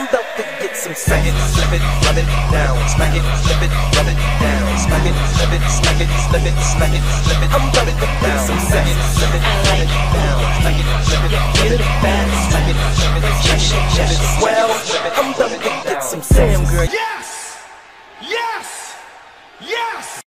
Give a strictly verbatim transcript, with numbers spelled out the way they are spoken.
I'm about to get some smack it, slip it, rub it down, smack it, slip it, rub it down, smack it, slip it, smack it, slip it, smack it, slip it. I'm about to get some smack it, slip it, rub it down, smack it, slip it, get it back, smack it, slip it, shake it, shake it. Well, I'm about to get some Sam, girl.